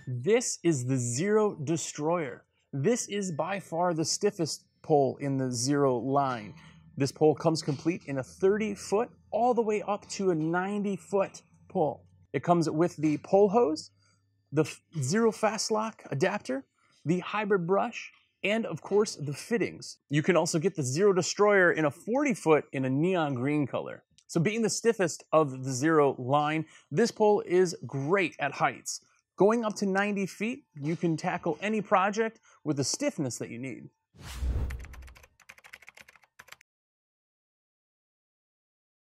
This is the XERO Destroyer. This is by far the stiffest pole in the XERO line. This pole comes complete in a 30-foot all the way up to a 90-foot pole. It comes with the pole hose, the XERO Fast Lock adapter, the hybrid brush, and of course the fittings. You can also get the XERO Destroyer in a 40-foot in a neon green color. So being the stiffest of the XERO line, this pole is great at heights. Going up to 90 feet, you can tackle any project with the stiffness that you need.